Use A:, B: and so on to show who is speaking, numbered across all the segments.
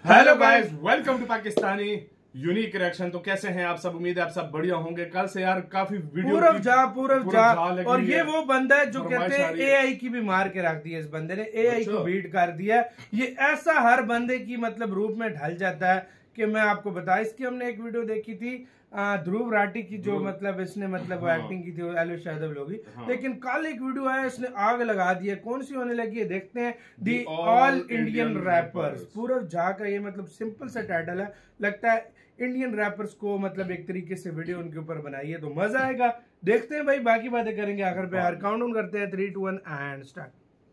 A: Hello guys, welcome to Pakistani unique reaction. तो कैसे हैं आप सब? उम्मीद है आप सब बढ़िया होंगे। कल से यार काफी वीडियो
B: पूरब जा और ये वो बंदा है जो कहते हैं एआई की भी मार के रख दी है। इस बंदे ने एआई को बीट कर दिया है। ये ऐसा हर बंदे की मतलब रूप में ढल जाता है कि मैं आपको बता। इसकी हमने एक वीडियो देखी थी ध्रुव राठी की, जो मतलब इसने मतलब एक्टिंग की थी एलिश यादव लोगी। लेकिन कल एक वीडियो है, इसने आग लगा दी है। कौन सी होने लगी है देखते हैं। The all Indian rappers. Purab Jha का ये मतलब सिंपल सा टाइटल है। लगता है इंडियन रैपर्स को मतलब एक तरीके से वीडियो उनके ऊपर बनाई है, तो मजा आएगा। देखते हैं भाई, बाकी बातें करेंगे आखिर पे यार। काउंटडाउन करते हैं 3, 2, 1 एंड स्टार्ट।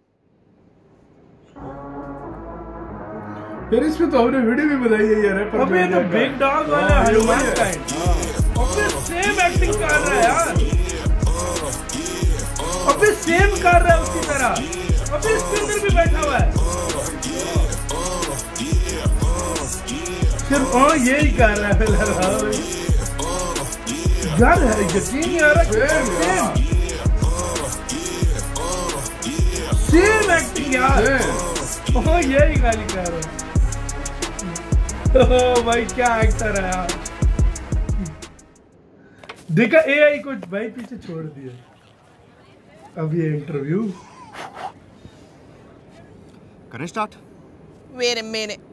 A: फिर इसमें तो हमने वीडियो भी बनाई है यार।
B: अबे तो बिग डॉग वाला हनुमान काइंड। अबे सेम एक्टिंग कर रहा है यार। अबे सेम कर रहा है उसकी तरह। अबे इसके अंदर भी बैठा हुआ है। सिर्फ यही कर रहा है यार। यकीन नहीं आ रहा। सेम एक्टिंग यार। यही गाली कर रहा है। भाई क्या एक्टर है यार। देखा एआई को भाई पीछे छोड़ दिया। अब ये इंटरव्यू
C: करें start.
D: Wait a minute.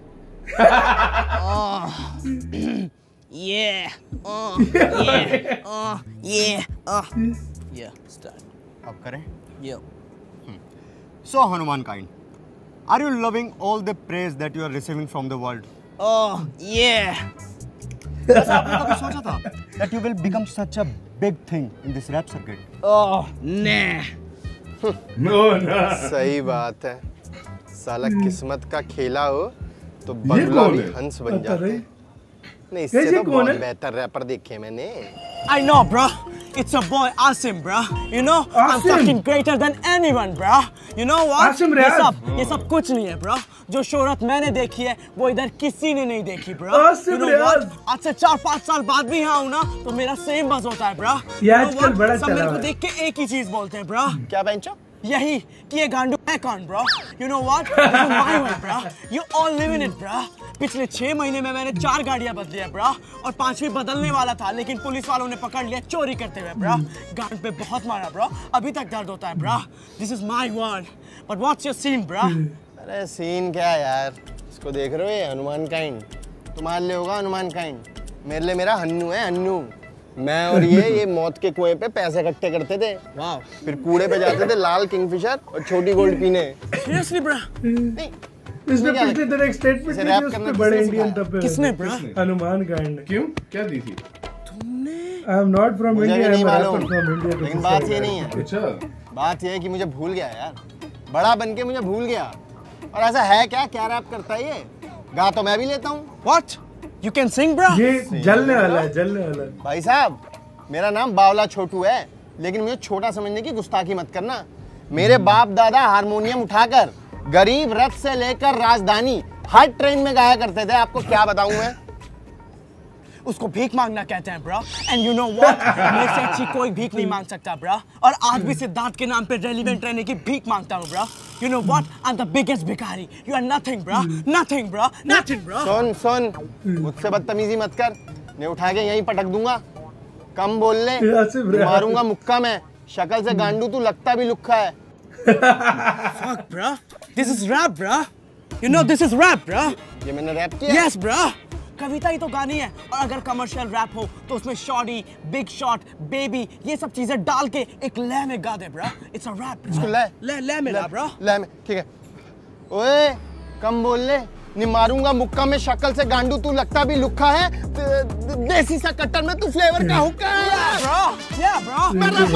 D: Yeah, start.
C: अब करें।
D: Yeah.
C: So Hanuman kind, are you loving all the praise that you are receiving from the world?
D: Oh, yeah.
C: ऐसा आपने कभी सोचा था that you will become such a big thing in this rap circuit?
D: Oh, nah.
E: सही बात है। साला किस्मत का खेला हो तो बगुला भी हंस बन जाते हैं। नहीं, इससे तो बहुत बेहतर रैपर देखे मैंने।
D: I know, bro. It's a boy, Asim, bro. You know, I'm fucking greater than anyone, bro. You know what?
B: Asim
D: ये सब कुछ नहीं है, bro. जो शोहरत मैंने देखी है, वो इधर किसी ने नहीं देखी, bro. You know what? आज से 4-5 साल बाद भी यहाँ हूँ ना, तो मेरा सेम बस होता है, bro.
B: ये आजकल बड़ा
D: सब मेरे को देख के एक ही चीज बोलते हैं, bro.
E: क्या बेंचो?
D: यही कि ये गांडू है कौन, bro? You know what? This is my way, bro. You all live in it, bro. पिछले 6 महीने में मैंने 4 गाड़ियां बदली है, bro. और 5वीं बदलने वाला था, लेकिन पुलिस वालों ने पकड़ लिया चोरी करते हुए, bro. गांड पे बहुत मारा, bro. अभी तक दर्द होता है, bro. This is my word. But what's your scene, bro?
E: अरे सीन क्या है यार? इसको देख रहे हो? ये हनुमान काइंड। तुम्हारे लिए होगा हनुमान काइंड, मेरे लिए मेरा हन्नू है, हन्नू। मैं और ये मौत के कुएं पे पैसे इकट्ठे करते थे।
D: वाह।
E: फिर कूड़े पे जाते थे लाल किंगफिशर और छोटी गोल्ड पीने।
D: Seriously, bro?
E: नहीं,
B: इसने पिछले दिन एक स्टेटमेंट दी थी उसपे बड़े इंडियन टप्पे।
D: किसने, bro?
B: हनुमान काइंड।
A: क्यों? क्या दी थी?
D: तुमने?
B: आई एम नॉट फ्रॉम
E: मुझे
B: इंडिया,
E: नहीं मालूम।
B: लेकिन
E: बात ये नहीं है।
A: अच्छा,
E: बात ये है कि मुझे भूल गया यार। बड़ा बन के मुझे भूल गया। और ऐसा है क्या रैप करता है ये? गा तो मैं भी लेता हूँ।
D: What? You can sing, bro?
B: ये जलने वाला है, जलने वाला है।
E: भाई साहब, मेरा नाम बावला छोटू है, लेकिन मुझे छोटा समझने की गुस्ताखी मत करना। मेरे बाप दादा हारमोनियम उठाकर गरीब रथ से लेकर राजधानी हर ट्रेन में गाया करते थे। आपको क्या बताऊं मैं?
D: उसको भीख मांगना कहते हैं, bro. And you know what, मेरे से अच्छी कोई भीख नहीं मांग सकता, ब्रो। और आज भी सिद्धार्थ के नाम पे रेलिवेंट रहने की भीख मांगता हूँ, bro. You know what, I am the biggest भिखारी। You are nothing, bro. Nothing, bro. Nothing, bro.
E: सुन, मुझसे बदतमीजी मत कर, मैं उठा के यहीं पटक दूंगा। कम बोल ले, मारूंगा मुक्का मैं। शक्ल से गांडू तू, लगता भी लुक्खा है।
D: Fuck, bro. This is rap, bro. You know this is rap, bro.
E: ये मैंने रैप किया?
D: Yes, bro. कविता ही तो गानी है, और अगर कमर्शियल रैप हो तो उसमें शॉर्टी, बिग शॉट, बेबी, ये सब चीजें डाल के एक लय में गा दे, bro. It's a rap, bro.
E: इसको
D: लय में गा, ब्रो।
E: लय में, ठीक है। ओए, कम बोल ले, नहीं मारूंगा मुक्का में। शक्ल से गांडू तू, लगता भी लुक्खा है। देसी सा कट्टर में तू फ्लेवर का हुक्का है,
D: bro. Yeah, bro.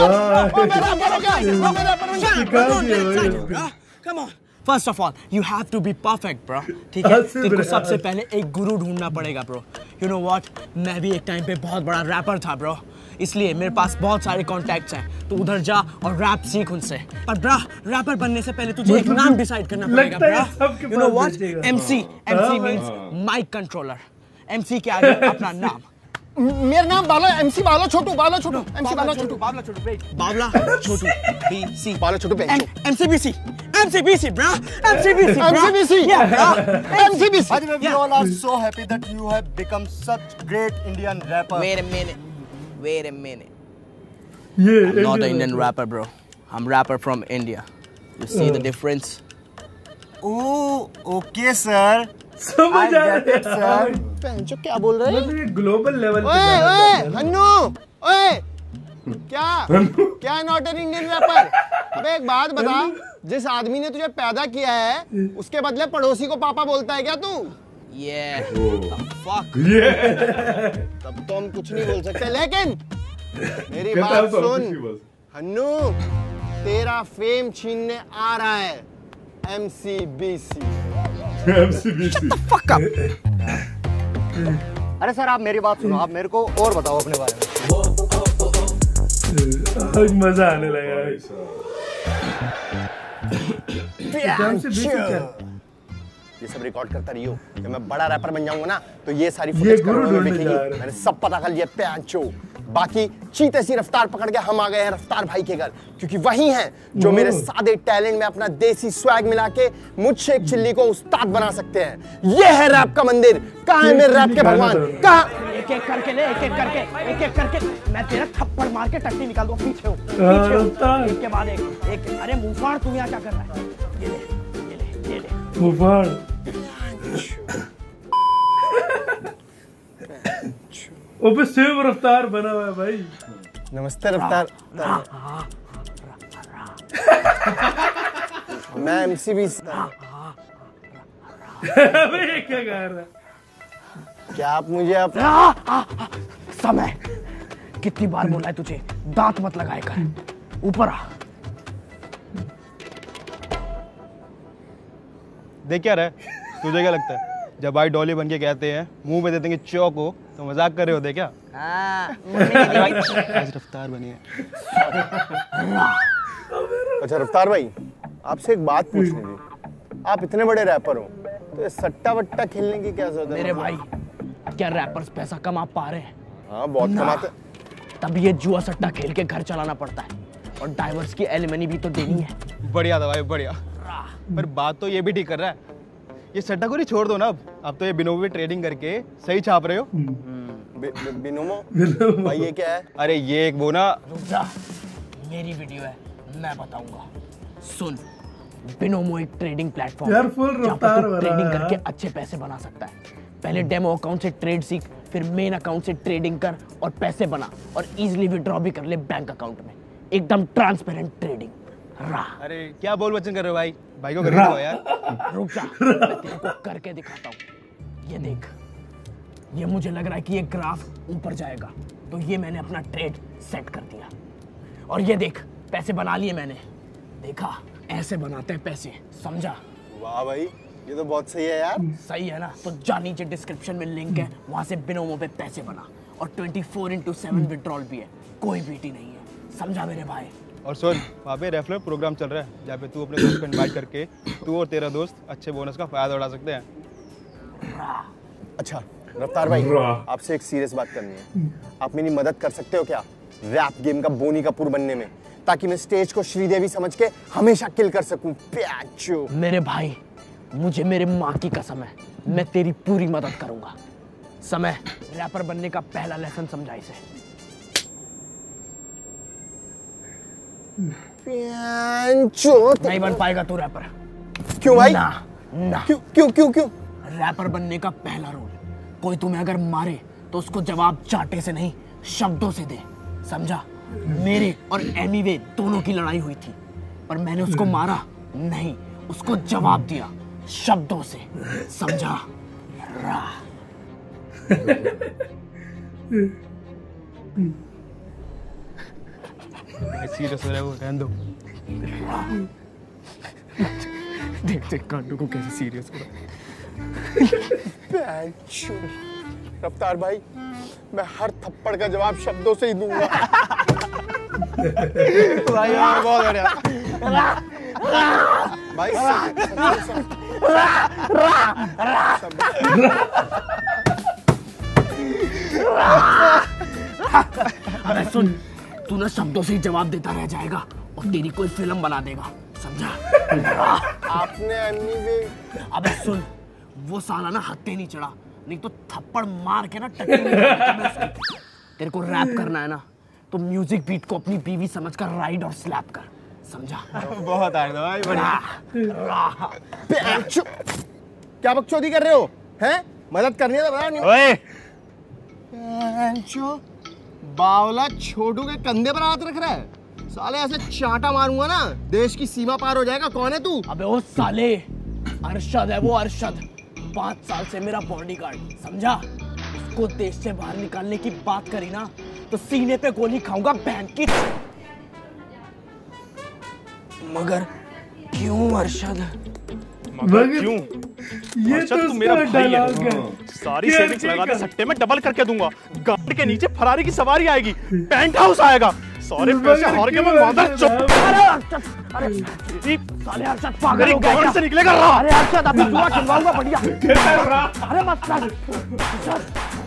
D: Come on. First of all, you have to be perfect, bro. ठीक है? तुमको सबसे पहले एक गुरु ढूंढना पड़ेगा, bro. You know what? मैं भी एक टाइम पे बहुत बड़ा रैपर था, bro. इसलिए मेरे पास बहुत सारे कॉन्टैक्ट्स हैं। तू उधर जा और रैप सीख उनसे। पर ब्रा, रैपर बनने से पहले तुझे एक नाम डिसाइड करना पड़ेगा, bro. You know what? MC means mic controller. MC के आगे अपना नाम।
E: मेरा नाम बावला, MC बावला छोटू, बावला छोटू, MC बावला छोटू,
D: बावला छोटू, BC,
E: बावला छोटू,
D: MCBC, MCBC, bro. MCBC, bro.
E: MCBC.
D: Yeah, bro.
E: MCBC.
C: By the way, we all are so happy that you have become such great Indian rapper.
D: Wait a minute.
B: Yeah,
D: I'm not an Indian rapper, bro. I'm rapper from India. You see the difference?
C: Oh, okay, sir.
B: समझ आ
C: I get it,
B: रहा है
C: sir.
E: पैंचो क्या बोल रहे हैं?
B: मतलब ये global level पे
E: ओए
B: जाना
E: ओए
B: चाहिए ना।
E: हन्नू ओए क्या नॉट एन इंडियन रैपर? अबे एक बात बता, जिस आदमी ने तुझे पैदा किया है उसके बदले पड़ोसी को पापा बोलता है क्या तू?
D: Yeah. Fuck.
E: तब तो हम कुछ नहीं बोल सकते, लेकिन मेरी बात सुन हन्नू, तेरा फेम छीनने आ रहा है MCBC।
D: Fuck up.
C: अरे सर आप मेरी बात सुनो, आप मेरे को और बताओ अपने बारे में।
B: आज मजा आने लगा है।
E: ये सब रिकॉर्ड करता रहियो, जब मैं बड़ा रैपर बन जाऊंगा ना तो ये सारी
B: ये
E: फुटेज
B: गुरु
E: करोड़ों में
B: ढूंढने
E: बिकेगी।
B: जा रहा है।
E: मैंने सब पता कर लिया पैंचो। बाकी चीते सी रफ्तार पकड़ के हम आ गए हैं रफ्तार भाई के घर, क्योंकि वही हैं जो मेरे सादे टैलेंट में अपना देसी स्वैग मिला के मुझसे एक चिल्ली को उस्ताद बना सकते हैं। ये है रैप का मंदिर। कहाँ है मेरे रैप के भगवान? कहाँ?
D: एक एक करके मैं तेरा थप्पड़ मार के टट्टी निकाल दूंगा। पीछे हो एक के बाद एक। अरे मुंहफाड़, तू यहाँ क्या कर रहा है? ये ले
B: मुफाड़। ओबे सेव रफ्तार बना हुआ है भाई।
E: नमस्ते रफ्तार। मैं MCBC।
B: अबे ये क्या गा रहा है?
E: क्या आप मुझे अपना
D: समय कितनी बार बोला है तुझे, दांत मत लगाए कर। ऊपर आ।
F: देख क्या रहा है? तुझे क्या लगता है जब भाई डॉली बन के कहते हैं मुंह में दे देंगे चौक हो तो मजाक कर रहे होते क्या? आज रफ्तार बनी है।
E: अच्छा रफ्तार भाई, आपसे एक बात पूछनी थी। आप इतने बड़े रैपर हो तो ये सट्टा वट्टा खेलने की क्या जरूरत है?
D: मेरे भाई, क्या रैपर्स पैसा कमा पा रहे हैं?
E: हाँ बहुत कमाते।
D: तब ये जुआ सट्टा खेल के घर चलाना पड़ता है, और ड्राइवर्स की एलिमनी भी तो देनी है।
F: बढ़िया था भाई, बढ़िया। पर बात तो ये भी ठीक कर रहा है, ये सट्टाखोरी छोड़ दो ना। अब तो ये बिनोमो में ट्रेडिंग करके सही छाप रहे हो।
E: बिनोमो भाई ये क्या है?
F: अरे ये एक वो ना,
D: रुक जा, मेरी वीडियो है, मैं बताऊंगा। सुन, बिनोमो एक ट्रेडिंग प्लेटफॉर्म
B: यार फुल रफ्तार वाला
D: ट्रेडिंग करके अच्छे पैसे बना सकता है। पहले डेमो अकाउंट से ट्रेड सीख, फिर मेन अकाउंट से ट्रेडिंग कर और पैसे बना, और इजीली विड्रॉ भी कर ले बैंक अकाउंट में। एकदम ट्रांसपेरेंट ट्रेडिंग।
F: अरे क्या बोल बच्चन कर रहे हो भाई? भाई को करके दो यार।
D: रुक जा, मैं तेरे को करके दिखाता हूँ। ये देख, ये मुझे लग रहा है कि ये ग्राफ ऊपर जाएगा, तो ये मैंने अपना ट्रेड सेट कर दिया। और ये देख, पैसे बना लिए मैंने। देखा, ऐसे बनाते हैं पैसे, समझा?
E: वाह भाई, ये तो बहुत सही है यार।
D: सही है ना? तो जा, नीचे डिस्क्रिप्शन में लिंक है, वहां से बिनोमो पे पैसे बना। और 24/7 विड्रॉल भी है, कोई बीटी नहीं है, समझा मेरे भाई?
F: और सुन, वहाँ पे रेफरल प्रोग्राम चल रहा है जहाँ पे तू अपने दोस्त को इनवाइट करके तू और तेरा दोस्त अच्छे बोनस का फायदा उठा सकते हैं।
E: अच्छा रफ्तार भाई, आपसे एक सीरियस बात करनी है। आप मेरी मदद कर सकते हो क्या रैप गेम का बोनी कपूर बनने में, ताकि मैं स्टेज को श्रीदेवी समझ के हमेशा किल कर सकूं? प्याचो
D: मेरे भाई, मुझे मेरे माँ की कसम है, मैं तेरी पूरी मदद करूंगा। समय, रैपर बनने का पहला लेसन समझा इसे। नहीं बन पाएगा तू रैपर।
E: क्यों भाई?
D: ना
E: क्यों?
D: रैपर बनने का पहला रूल, कोई तुम्हें अगर मारे तो उसको जवाब चाटे से नहीं, शब्दों से दे, समझा? मेरे और एमीवे दोनों की लड़ाई हुई थी, पर मैंने उसको मारा नहीं, उसको जवाब दिया शब्दों से, समझा?
F: सीरियस हो रहा है वो, रहने दो।
D: देख कांडू को कैसे सीरियस हो रहा है।
E: रफ्तार भाई, मैं हर थप्पड़ का जवाब शब्दों से ही दूंगा।
F: भाई यार बहुत बढ़िया
E: भाई
D: अबे सुन, तू ना शब्दों से ही जवाब देता रह जाएगा और तेरी कोई फिल्म बना देगा, समझा?
E: आपने अन्नी पे
D: अबे सुन, वो साला ना हत्थे नहीं चढ़ा, नहीं तो थप्पड़ मार के ना टट्टी निकालता मैं उसकी। तेरे को रैप करना है ना तो म्यूजिक बीट को अपनी बीवी समझकर राइड और स्लैप कर, समझा?
E: बहुत आए भाई, बढ़िया। क्या बकचोदी कर रहे हो? हैं? मदद करनी है तो बता नहीं।
F: ओए
E: बावला छोटू के कंधे पर हाथ रख रहा है। साले ऐसे चांटा मारूंगा ना देश की सीमा पार हो जाएगा। कौन है तू?
D: अबे वो साले अरशद है, वो अरशद 5 साल से मेरा बॉडीगार्ड, समझा? उसको देश से बाहर निकालने की बात करी ना तो सीने पे गोली खाऊंगा बहन की। मगर क्यों अरशद?
F: मगर क्यों?
B: ये तो
F: तू मेरा भाई है।
B: है।
F: सारी सेविंग्स लगा दे, सट्टे में डबल करके दूंगा। गाड़ी के नीचे फरारी की सवारी आएगी, पेंट हाउस आएगा, सारे पैसे हार के मैं मादर चौक।
D: अरे अरशद, अरे साले अरशद पागल हो गया
F: गाड़ी
D: क्या?
F: से निकलेगा।
D: अरे अरशद अभी जुआ खिलवाऊंगा बढ़िया। अरे मत कर अरशद।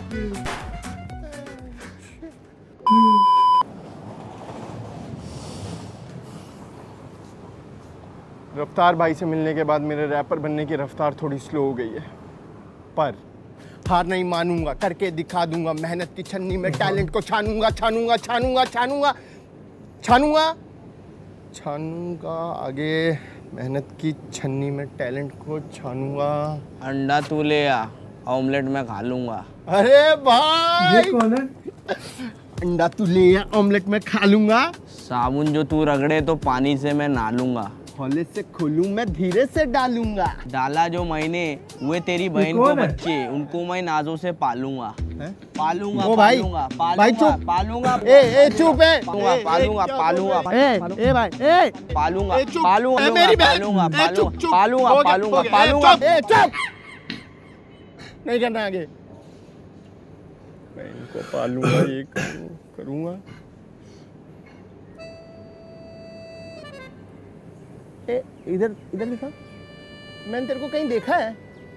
E: रफ्तार भाई से मिलने के बाद मेरे रैपर बनने की रफ्तार थोड़ी स्लो हो गई है, पर हार नहीं मानूंगा, करके दिखा दूंगा। मेहनत की छन्नी में टैलेंट को छानूंगा छानूंगा छानूंगा छानूंगा छानूंगा छानूंगा आगे मेहनत की छन्नी में टैलेंट को छानूंगा।
D: अंडा तू ले आ, ऑमलेट में खा लूंगा।
E: अरे भाई
B: ये कौन है?
E: अंडा तू ले आ, ऑमलेट में खा लूंगा।
D: साबुन जो तू रगड़े तो पानी से मैं नहा लूंगा।
E: हौले से खोलूं मैं धीरे से डालूंगा।
D: डाला जो मैंने हुए तेरी बहन को बच्चे, उनको मैं नाजों से पालूंगा। पालूंगा
E: ओ भाई,
D: पालूंगा
E: भाई
D: पालूंगा
E: चुप।
D: पालूंगा
E: ए चुप है।
D: पालूंगा पालूंगा
E: ए भाई ए
D: पालूंगा
E: ए, चुप।
D: पालूंगा
E: ए, मेरी बहन।
D: पालूंगा
E: ए, चुप, चुप।
D: पालूंगा
E: हो गया,
D: पालूंगा
E: हो गया।
D: पालूंगा।
E: ए, चुप। नहीं करना आगे। मैं इनको पालूंगा, ये करूंगा। इधर इधर लिखा, मैंने तेरे को कहीं देखा है।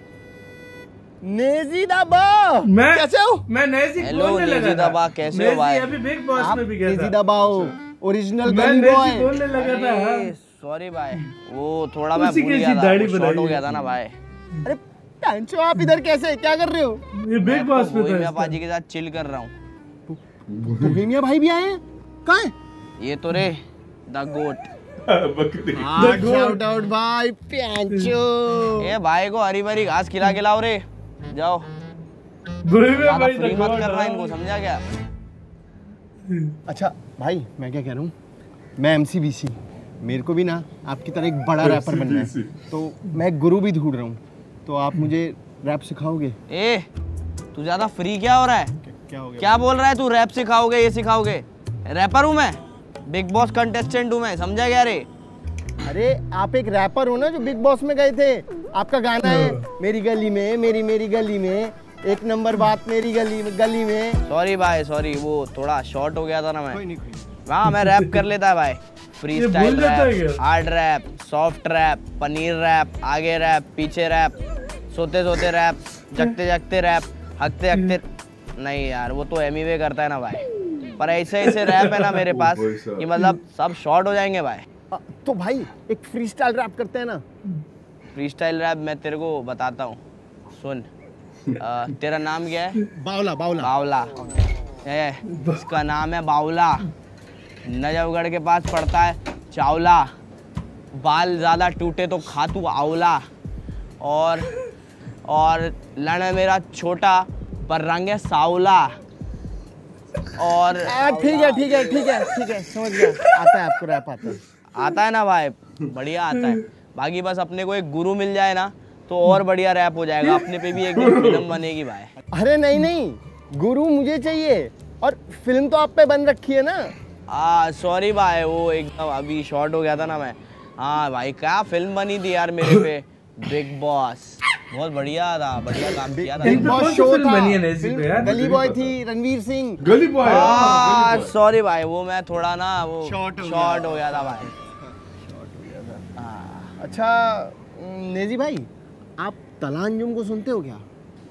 E: नेजी दाबा,
B: मैं
E: कैसे हो?
B: मैं नेजी
D: हेलो
B: बोलने लगा
D: नेजी
B: था।
D: दबा, कैसे हो
B: नेजी
D: भाई?
B: अभी बिग बॉस
E: आप
B: में भी गया
E: नेजी
B: था।
E: दाबा हो, ओरिजिनल
B: मैं
E: गली
B: नेजी
E: बॉय।
B: बोलने लगा था। हाँ।
D: सॉरी भाई, वो थोड़ा मैं
B: उसी
D: भूल
B: की
D: गया था,
B: दाढ़ी
D: शॉर्ट
B: बनाई
D: हो
B: है।
D: गया था ना भाई।
E: अरे टांचो, आप इधर कैसे, क्या कर रहे हो?
B: ये बिग बॉस में था।
D: पाजी के साथ चिल कर रहा हूँ।
E: बोहेमिया भाई भी आए हैं? कहाँ है?
D: ये तो रे द गोट।
E: शाउट आउट भाई प्यांचो।
D: ए भाई को हरी भरी घास खिला के लाओ रे, जाओ।
B: बोहेमिया
D: ज्यादा
B: भाई
D: फ्री
B: द
D: मत
B: गॉड।
D: करना इनको, समझा क्या?
E: अच्छा भाई, मैं क्या कह रहा हूँ, मैं MCBC, मेरे को भी ना आपकी तरह एक बड़ा रैपर बनना है, तो मैं एक गुरु भी ढूंढ रहा हूँ, तो आप मुझे रैप सिखाओगे?
D: ए तू ज्यादा फ्री क्या हो रहा है?
E: क्या हो गया?
D: क्या बोल रहा है तू? रैप सिखाओगे, ये सिखाओगे? रैपर हूँ मैं, बिग बॉस कंटेस्टेंट हूँ मैं, समझा क्या रे?
E: अरे आप एक रैपर हो ना जो बिग बॉस में गए थे, आपका गाना है मेरी गली में, मेरी गली में, एक नंबर बात मेरी गली में।
D: सॉरी भाई सॉरी, वो थोड़ा शॉर्ट हो गया था ना मैं।
E: कोई नहीं।
D: हाँ मैं रैप कर लेता है भाई, फ्री
B: ये
D: स्टाइल
B: भूल जाता है
D: रैप,
B: क्या?
D: Hard rap, soft rap, paneer rap, आगे रैप, पीछे रैप, सोते सोते रैप, जगते जगते रैप, हकते हकते। नहीं यार, वो तो एमीवे करता है ना भाई, पर ऐसे ऐसे रैप है ना मेरे पास कि मतलब सब शॉर्ट हो जाएंगे भाई।
E: तो भाई एक फ्री स्टाइल रैप करते हैं ना।
D: फ्री स्टाइल रैप मैं तेरे को बताता हूँ, सुन। तेरा नाम क्या है?
E: बावला।
D: बावला है, इसका नाम है बावला। नजफगढ़ के पास पड़ता है चावला। बाल ज्यादा टूटे तो खा तू आंवला। और लड़ है मेरा छोटा पर रंग है सावला। और
E: ठीक है, समझ गया। आता है आपको रैप?
D: आता है ना भाई, बढ़िया आता है। बाकी बस अपने को एक गुरु मिल जाए ना तो और बढ़िया रैप हो जाएगा, अपने पे भी एक दिन फिल्म बनेगी भाई।
E: अरे नहीं, गुरु मुझे चाहिए, और फिल्म तो आप पे बन रखी है ना।
D: सॉरी भाई, वो एकदम अभी शॉर्ट हो गया था ना मैं। हाँ भाई, क्या फिल्म बनी थी यार मेरे पे, बिग बॉस। बहुत बढ़िया था, बढ़िया काम किया था।
B: बिग बॉस शो बनी है नेजी पे यार।
E: गली बॉय थी, रणवीर सिंह।
A: गली बॉय।
D: सॉरी भाई, वो मैं थोड़ा ना वो
E: शॉर्ट
D: शॉर्ट हो गया था भाई।
E: अच्छा नेजी भाई, आप तलांजुम को सुनते हो क्या?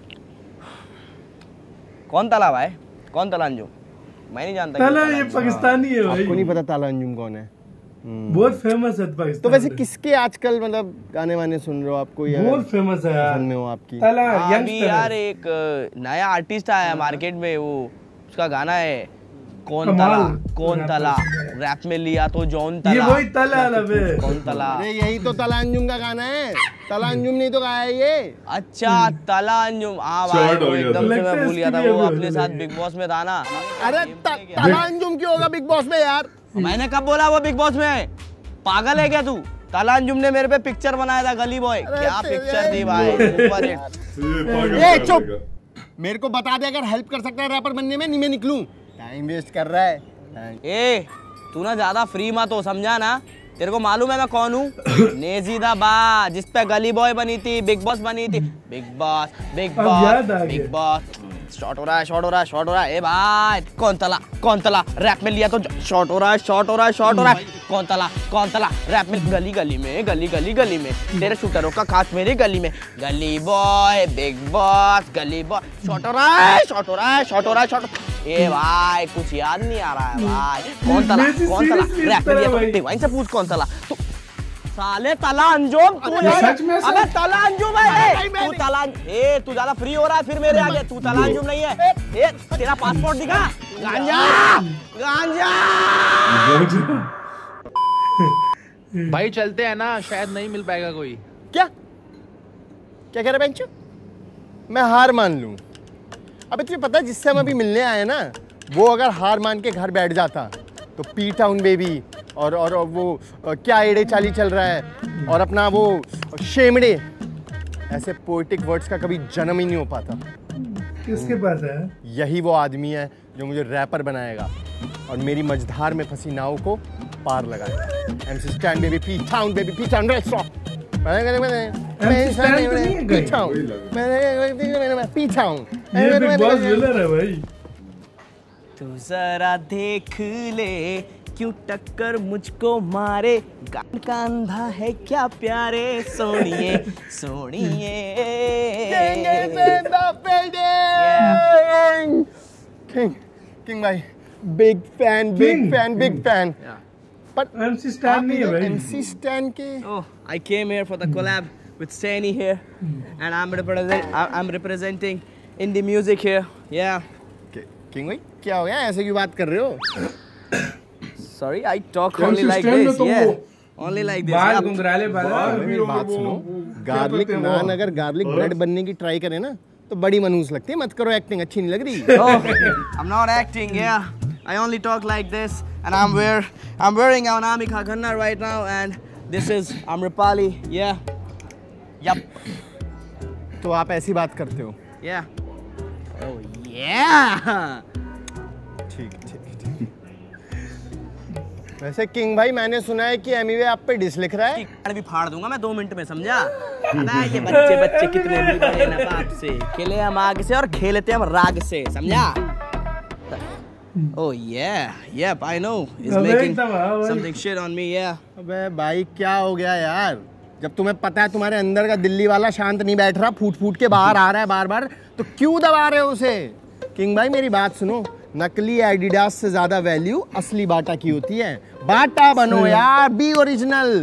D: कौन तला भाई? कौन तलांजुम? मैं नहीं जानता।
B: तला ये पाकिस्तानी है भाई।
E: आपको नहीं पता तलांजुम कौन है?
B: बहुत फेमस है पाकिस्तान।
E: तो वैसे किसके आजकल मतलब गाने वाने सुन रहे हो आप? कोई
B: बहुत फेमस है यार
E: में हो आपकी?
D: अभी यार एक नया आर्टिस्ट आया है मार्केट में, वो उसका गाना है कौन तला रैप में लिया तो जौन तला।
B: ये वही तला है
D: कौन तला।
E: अरे यही तो तला अंजुम का गाना है। तला अंजुम नहीं तो गाया है ये।
D: अच्छा तला अंजुम, हाँ भाई एकदम से मैं भूल गया था, वो अपने साथ बिग बॉस में था ना।
E: अरे तला अंजुम क्यों होगा बिग बॉस में यार?
D: मैंने कब बोला वो बिग बॉस में? पागल है क्या तू? तला अंजुम ने मेरे पे पिक्चर बनाया था गली बॉय, क्या पिक्चर थी भाई, सुपर हिट।
E: ये चुप, मेरे को बता दे अगर हेल्प कर सकता है रैपर बनने में, नहीं मैं निकलूं। टाइम वेस्ट कर रहा है।
D: ए तू ना ज्यादा फ्री मत हो, समझा ना? तेरे को मालूम है मैं कौन हूँ? नेजीदा बा, जिस पे गली बॉय बनी थी, बिग बॉस बनी थी। Big boss big boss. Shot हो रहा है। ए भाई कौन तला रैप में लिया तो शॉट हो रहा है। कौन तला रैप में गली में तेरे शूटरों का खास मेरी गली में। Gully boy big boss gully boy. Shot हो रहा है। ए भाई कुछ याद नहीं आ रहा है भाई। कौन तला रैप में लिया तो डिवाइन से पूछ कौन तला। तू साले तला अंजुम, तू अबे तला अंजुम है तू। तू ज्यादा फ्री हो रहा है फिर मेरे आगे। तू तला अंजुम नहीं है। ए तेरा पासपोर्ट दिखा। गांजा
G: भाई चलते हैं ना, शायद नहीं मिल पाएगा कोई।
E: क्या कह रहे बेंचो? मैं हार मान लूं? अबे तुझे पता है जिससे हम अभी मिलने आए ना, वो अगर हार मान के घर बैठ जाता तो पी टाउन बेबी और वो क्या एड़े चाली चल रहा है और अपना वो शेमड़े, ऐसे पोएटिक वर्ड्स का कभी जन्म ही नहीं हो पाता।
B: किसके पास है?
E: यही वो आदमी है जो मुझे रैपर बनाएगा और मेरी मझधार में फंसी नाव को पार लगाएगा। MC Stan baby, P-Town baby, P-Town, let's rock. P-Town.
B: ये बिग बॉस विनर है भाई।
D: तू जरा देख ले क्यों टक्कर मुझको मारे, गान का अंधा है क्या प्यारे सोनिए।
E: किंग भाई big fan. But
B: MC Stan नहीं है भाई।
E: MC Stan के
D: I came here for the collab with Sani here and I'm representing indie music here. Yeah.
E: King भाई क्या हो गया, ऐसे क्यों बात कर रहे हो?
D: Sorry, I talk only like this. Yeah. Only like this.
B: बाल गुंगराले बाल।
E: मेरी बात सुनो, गार्लिक नान अगर गार्लिक ब्रेड बनने की ट्राई करे ना तो बड़ी मनूस लगती है। मत करो एक्टिंग, अच्छी नहीं लग रही।
D: Oh, I'm not acting. Yeah. I only talk like this, and I'm wearing an Anamika Khanna right now, and this is Amrapali. Yeah. Yup.
E: तो आप ऐसी बात करते हो?
D: Yeah. Oh yeah.
E: ठीक। वैसे किंग भाई मैंने सुना है कि एमीवे आप पे डिस लिख रहा है।
D: कार्ड भी फाड़ दूंगा मैं 2 मिनट में, समझा? ये बच्चे कितने बड़े ना बाप से, खेले हम आग से और खेलते हम राग से, समझा? Oh yeah, I know. He's making something shit on me, yeah.
E: अबे भाई क्या हो गया यार? जब तुम्हें पता है तुम्हारे अंदर का दिल्ली वाला शांत नहीं बैठ रहा, फूट के बाहर आ रहा है बार-बार, तो क्यों दबा रहे हो उसे? किंग भाई मेरी बात सुनो, नकली एडिडास से ज्यादा वैल्यू असली बाटा की होती है। बाटा बनो यार, बी ओरिजिनल।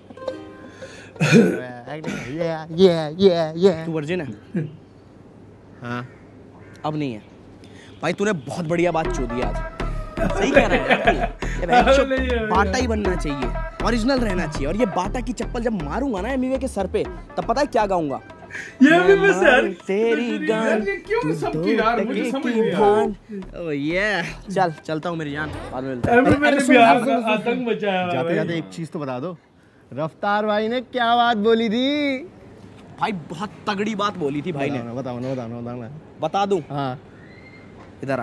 D: तू वर्जिन है? हाँ। अब नहीं है। भाई तूने बहुत बढ़िया बात चोदी आज। सही कह रहा है। बाटा ही बनना चाहिए, ओरिजिनल रहना चाहिए। और ये बाटा की चप्पल जब मारूंगा ना एमीवे के सर पे, तब पता है क्या गाऊंगा?
B: ये भी बस यार
D: तेरी गान
A: क्यों सबकी यार, मुझे समझ नहीं आ रहा।
D: ओह ये चलता हूँ मेरी जान, बाद में मिलते हैं।
B: मैंने भी आतंक मचाया।
E: जाते एक चीज तो बता दो, रफ्तार भाई ने क्या बात बोली थी?
D: भाई बहुत तगड़ी बात बोली थी भाई ने।
E: बताओ।
D: बता दूं?
E: हाँ
D: इधर आ।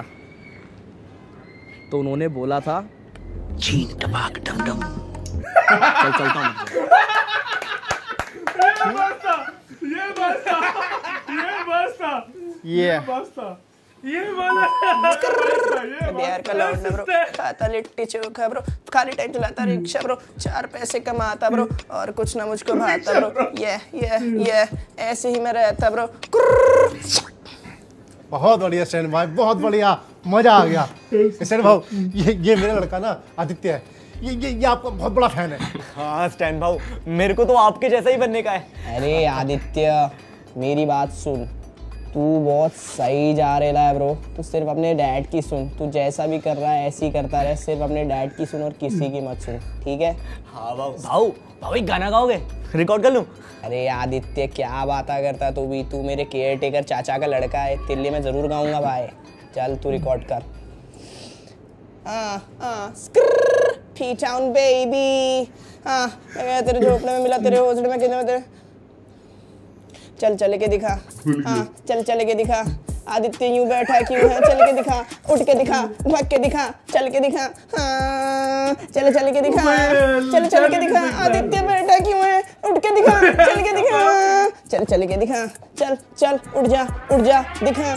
D: तो उन्होंने बोला था चीन टपाक डम डम। चलता हूँ।
E: ये
H: बिहार का लौंडा ब्रो, खाता लिट्टी चोखा ब्रो, खाली टाइम चलाता रिक्शा ब्रो, 4 पैसे कमाता ब्रो और कुछ ना मुझको भाता ब्रो। ये ऐसे ही मैं रहता ब्रो।
I: बहुत बढ़िया स्टैंड भाई, बहुत बढ़िया, मजा आ गया। स्टैंड भाई ये मेरा लड़का ना आदित्य है,
C: ये आपका बहुत बड़ा फैन है।
D: हाँ स्टैन भाऊ, मेरे को तो आपके जैसा ही बनने का है।
H: अरे आदित्य मेरी बात सुन, तू बहुत सही जा रहा है ब्रो। तू सिर्फ अपने डैड की सुन, तू जैसा भी कर रहा है ऐसे ही करता रहे, सिर्फ अपने डैड की सुन और किसी की मत सुन, ठीक है?
D: हाँ भाऊ एक गाना गाओगे? रिकॉर्ड कर लूं?
H: अरे आदित्य क्या बात करता तू भी, तू मेरे केयर टेकर चाचा का लड़का है, तेरे लिए मैं जरूर गाऊंगा भाई। चल तू रिकॉर्ड कर। P-Town baby, मैं तेरे झोपड़े में मिला, तेरे ओसड़े में कितने में तेरे। चल के दिखा, चल के दिखा। आदित्य यूं बैठा क्यों है? चल के दिखा, उठ के दिखा, भाग के दिखा, चल के दिखा। चल के दिखा, चल के दिखा। आदित्य बैठा क्यों है? उठ के दिखा, चल के दिखा। चल के दिखा, चल उठ जा दिखा।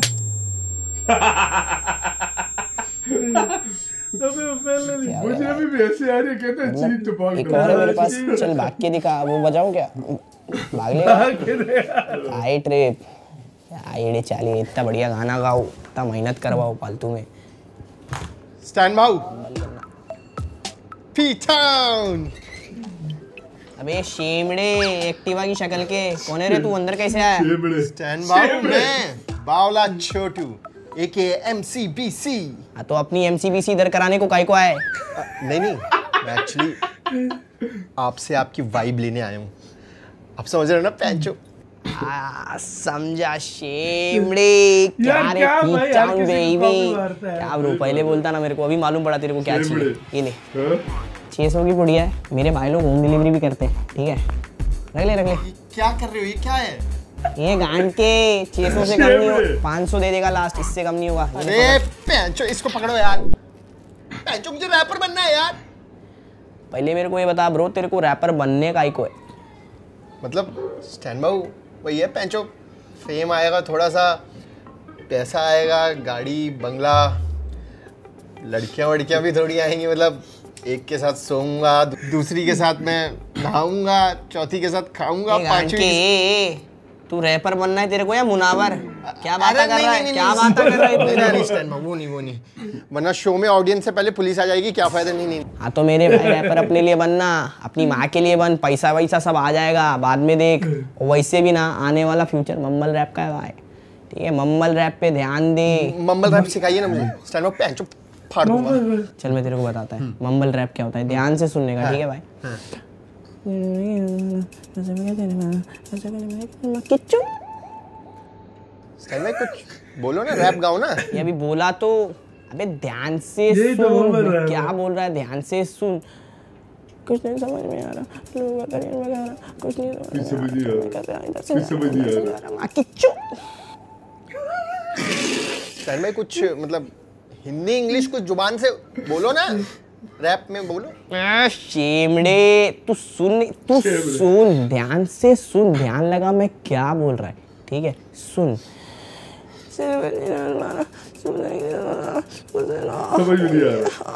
A: मुझे भी ऐसे आ रही कहते हैं चीज तो भाग।
H: एक और है मेरे पास, चल भाग के दिखा। वो बजाऊं क्या? भाग ले। आई ट्रिप आईडे चाली, इतना बढ़िया गाना गाओ, इतना मेहनत करवाओ फालतू में।
E: स्टैंड बाउ P-Town।
H: अबे शेमड़े एक्टिवा की शक्ल के, कौन है रे तू? अंदर कैसे आया?
E: स्टैंड बाउ मैं बावला छोटू AK MCBC।
H: हाँ तो अपनी MCBC इधर कराने को काहे को आए?
E: नहीं मैं एक्चुअली आपसे आपकी वाइब लेने आया हूँ। आप समझ रहे हो ना पैंचो?
H: समझा शेमड़े। क्या रे P-Town baby, क्या ब्रो पहले बोलता ना मेरे को, अभी मालूम पड़ा तेरे को क्या चाहिए। ये ले 600 की पुड़िया है, मेरे भाई लोग होम डिलीवरी भी करते हैं, ठीक है? रख ले।
E: क्या कर रहे हो? ये क्या है?
H: ये गांड के 600 से कम नहीं हो, 500 दे देगा लास्ट, इससे कम नहीं होगा।
E: अरे पैंचो इसको पकड़ो यार। पैंचो मुझे रैपर बनना है यार।
H: पहले मेरे को ये बता ब्रो, तेरे को रैपर बनने का ही को है?
E: मतलब स्टैंड बाउ वही है पैंचो, फेम आएगा, थोड़ा सा पैसा आएगा, गाड़ी बंगला, लड़कियां भी थोड़ी आएंगी। मतलब एक के साथ सोऊंगा, दूसरी के साथ मैं नहाऊंगा, चौथी के साथ खाऊंगा, पांचवी।
H: तू रैपर बनना है तेरे को या मुनावर? क्या बात कर रहा है? क्या बात कर रहा है?
E: वो नहीं वरना शो में ऑडियंस से पहले पुलिस आ जाएगी, क्या फायदा। नहीं।
H: हाँ तो मेरे भाई रैपर अपने लिए बनना, अपनी माँ के लिए बन, पैसा वैसा सब आ जाएगा बाद में देख। वैसे भी ना आने वाला फ्यूचर मम्मल रैप का है भाई, ठीक है? मम्मल रैप पे ध्यान दे।
E: मम्मल रैप सिखाइए ना मुझे। स्टैंड अप पैंचो फाड़ दूंगा।
H: चल मैं तेरे को बताता है मम्मल रैप क्या होता है, ध्यान से सुनने का, ठीक है भाई?
E: कुछ बोलो ना, रैप गाओ ना।
H: ये अभी बोला तो अबे ध्यान से सुन। क्या बोल रहा है? ध्यान से सुन। कुछ नहीं समझ में आ रहा, लोगों का करियर वगैरह कुछ नहीं समझ में आ रहा।
E: कुछ मतलब हिंदी इंग्लिश कुछ जुबान से बोलो ना, रैप में बोलो।
H: शेमड़े तू सुन, ध्यान से सुन, ध्यान लगा मैं क्या बोल रहा है, ठीक है? सुन।
A: समझ नहीं आ रहा।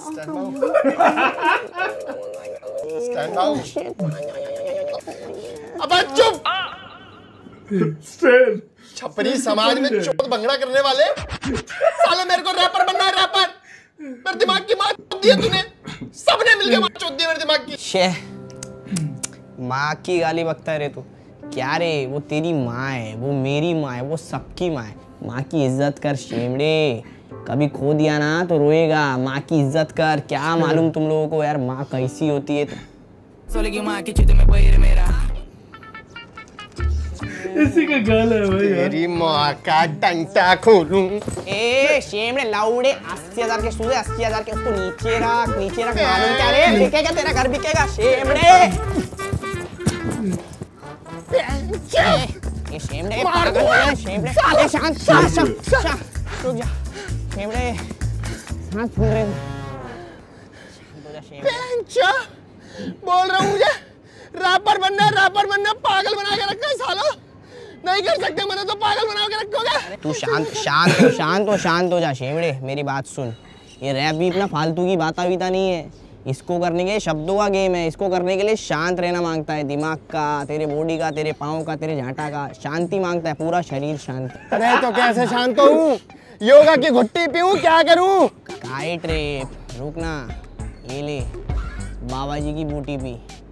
E: अब चुप।
A: स्टैंड
E: छपरी समाज में चोट भंगड़ा करने वाले साले मेरे को रैपर बनना है। रैपर मेरे दिमाग की मार चोट दी है तूने, सबने मिलके मार चोट दी मेरे दिमाग की।
H: शे माँ की गाली बकता है रे तू? क्या रे, वो तेरी माँ है, वो मेरी माँ है, वो सबकी माँ है। माँ की इज्जत कर शेमड़े, कभी खो दिया ना तो रोएगा। माँ की इज्जत कर। क्या मालूम तुम लोगों को यार माँ कैसी होती है।
I: सोले की माँ की चित में पैर मेरा
B: इसी का गाल है भाई।
E: तेरी माँ का डंडा खोलूं।
H: ए शेमड़े लाउडे 80,000 के सूदे, 80,000 के, उसको नीचे रख मालूम क्या रे? बिकेगा तेरा घर, बिकेगा शेमड़े। ये शेमड़े पागल है, शेमड़े शांत रुक जा शेमड़े, सांस फूल रहे।
E: बोल रहा हूँ मुझे रैपर बनना, पागल बना के रखा है साला। नहीं कर सकते मैंने तो पागल बना के रखोगे।
H: तू शांत हो जा शेमड़े, मेरी बात सुन। ये रैप भी इतना फालतू की बाता नहीं है। इसको करने के लिए शब्दों का गेम है। इसको करने के लिए शांत रहना मांगता है, दिमाग का, तेरे बॉडी का, तेरे पाँव का, तेरे झांटा का शांति मांगता है, पूरा शरीर शांत।
E: अरे तो कैसे शांत हूँ? योगा की घुट्टी पीऊँ, क्या करूँ?
H: काइट रे, रुक ना, ये ले
D: बाबा जी की बूटी पी।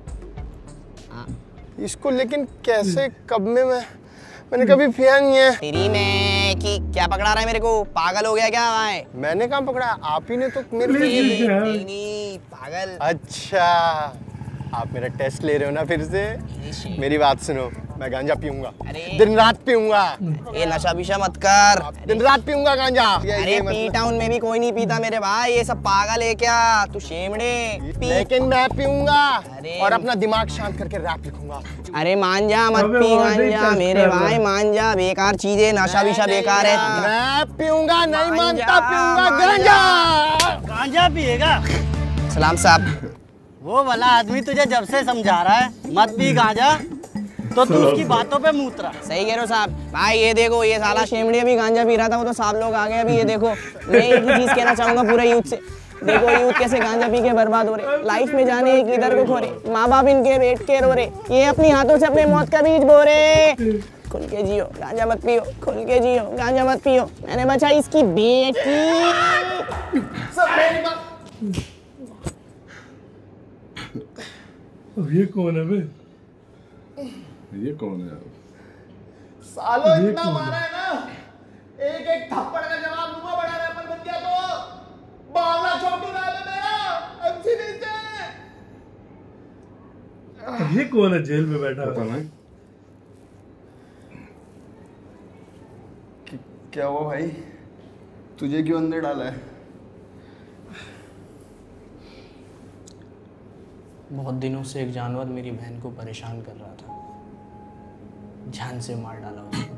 E: इसको लेकिन कैसे कब में मैंने कभी पिया नहीं है।
D: तेरी मैं कि क्या पकड़ा रहा है मेरे को, पागल हो गया क्या है?
E: मैंने कहाँ पकड़ा, आप ही ने तो मेरे
D: नहीं पागल।
E: अच्छा आप मेरा टेस्ट ले रहे हो ना फिर से। मेरी बात सुनो, मैं गांजा पीऊंगा, दिन रात पीऊंगा।
D: ये नशा विशा मत कर,
E: दिन रात पीऊंगा गांजा।
D: अरे पी टाउन में भी कोई नहीं पीता मेरे भाई, ये सब पागल है क्या? तू शेमड़े।
E: लेकिन मैं पीऊंगा और अपना दिमाग शांत करके रैप लिखूंगा।
D: अरे मान जा, मत पी गांजा मेरे भाई, मान जा, बेकार चीज है, नशा विशा बेकार है।
E: रैप पीऊंगा, नहीं मानता पीऊंगा गांजा।
J: गांजा पिएगा?
D: सलाम साहब।
J: वो वाला आदमी तुझे जब से समझा रहा है मत पी गांजा, तो तू उसकी बातों पे मूतरा।
D: सही कह रहे हो साहब। भाई ये देखो, ये साला शेमड़ी अभी गांजा पी रहा था, वो तो साहब लोग आ गए अभी। ये देखो, मैं एक ही चीज कहना चाहूंगा पूरे यूथ से, देखो यूथ कैसे गांजा पी के बर्बाद हो रहे, लाइफ में जाने किधर को खो रहे, माँ बाप इनके बैठ के रो रहे, ये अपनी हाथों से अपने मौत का बीज बो रहे। खुल के जियो, गांजा मत पियो, खुल के जियो, गांजा मत पियो। मैंने बचाई इसकी बेटी।
B: अब ये कौन है बे?
A: ये कौन है?
E: सालों इतना मारा है ना, एक एक थप्पड़ का जवाब दूंगा। बड़ा रैपर बन गया तो बावला छोटू नाम है मेरा, MC नीचे।
B: ये कौन है जेल में बैठा?
A: पता नहीं
E: क्या हुआ भाई, तुझे क्यों अंदर डाला है?
D: बहुत दिनों से एक जानवर मेरी बहन को परेशान कर रहा था, जान से मार डाला उसको।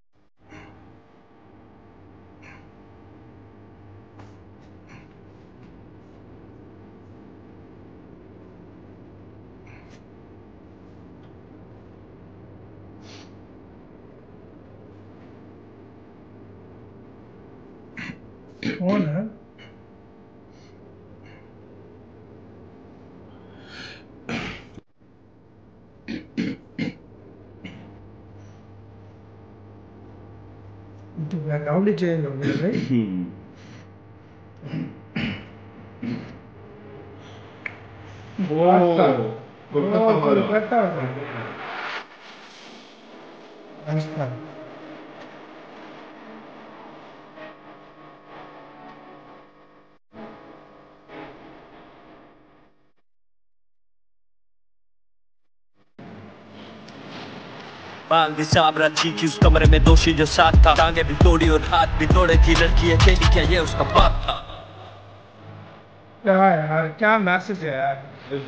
B: कौन है? तो बैकग्राउंड ही चेंज हो गया भाई। कोलकाता अच्छा।
K: बांध साबरा थी कि उस कमरे में दोषी जो साथ था, टांगे भी तोड़ी और हाथ भी तोड़े थी, लड़की अकेली क्या ये उसका बाप था?
B: क्या यार, क्या मैसेज है यार।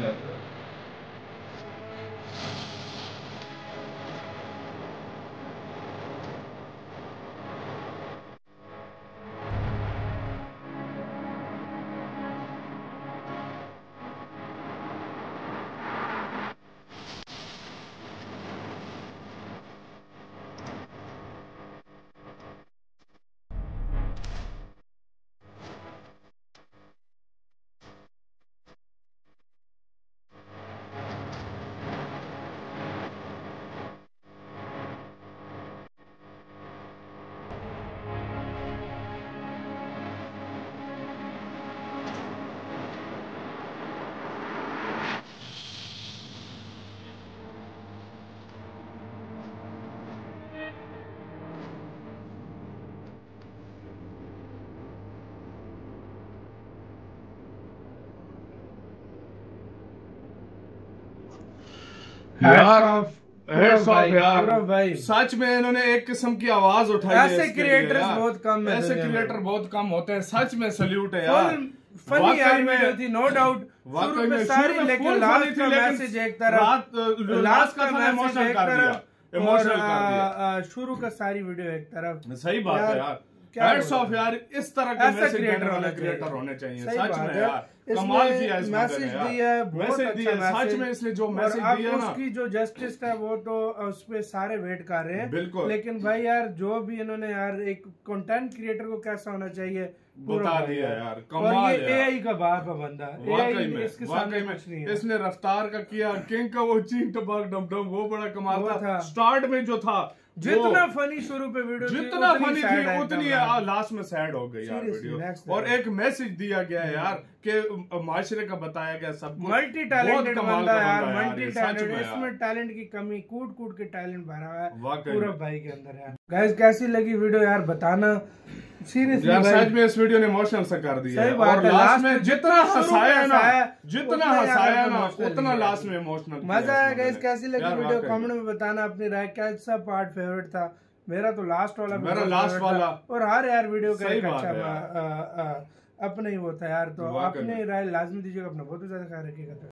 A: यार भाई सच में इन्होंने एक किस्म की आवाज उठाई है।
B: ऐसे क्रिएटर्स बहुत कम है,
A: ऐसे क्रिएटर बहुत कम होते हैं। सच में सल्यूट है यार।
B: फनी यार वीडियो थी नो डाउट, शुरू में सारी, लेकिन लास्ट का मैसेज एक तरफ, लास्ट का मैसेज एक तरफ, और शुरू का सारी वीडियो एक तरफ।
A: सही बात है यार। हैट्स ऑफ यार, इस तरह के मैसेज क्रिएटर होने चाहिए। सच में यार कमाल किया इस
B: मैसेज दिया है, बहुत अच्छा मैसेज।
A: सच में इसने जो मैसेज दिया ना,
B: उसकी जो जस्टिस है वो तो उस पे सारे वेट कर रहे हैं।
A: बिल्कुल।
B: लेकिन भाई यार जो भी इन्होंने यार एक कंटेंट क्रिएटर को कैसा होना चाहिए
A: बता दिया यार। कमाल
B: और ये
A: यार।
B: एआई का बाप है बंदा,
A: वाकई में
B: इसके सामने कुछ नहीं है।
A: इसने रफ्तार का किया, किंग का वो चींग टपाक डम डम वो बड़ा कमाल था। स्टार्ट में जो था
B: जितना फनी शुरू पे वीडियो
A: जितना फनी थी उतनी लास्ट में सैड हो गई यार वीडियो। और एक मैसेज दिया गया है यार कि माशरे का बताया गया सब कुछ।
B: मल्टी टैलेंटेड बंदा यार, मल्टी टैलेंटेड, इसमें टैलेंट की कमी कूट कूट के टैलेंट भरा हुआ है पूरा भाई के अंदर यार। गाइस कैसी लगी वीडियो यार बताना सीरियसली
A: यार, सच में इस वीडियो ने इमोशनल से कर दिया है। और लास्ट में जितना हंसाया ना उतना लास्ट में इमोशनल
B: मजा आया। गाइस कैसी लगी वीडियो कमेंट में बताना अपनी राय, कैसा पार्ट फेवरेट था। मेरा तो लास्ट वाला और हर यार वीडियो का एक अच्छा अपना ही होता है यार। तो अपनी राय लाजमी दीजिएगा, अपना बहुत ज्यादा ख्याल रखिएगा।